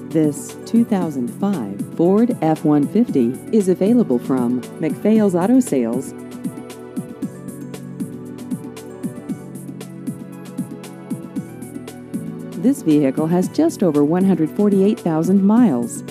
This 2005 Ford F-150 is available from McPhail's Auto Sales. This vehicle has just over 148,000 miles.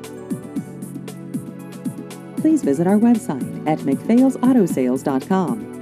Please visit our website at mcphailsautosales.com.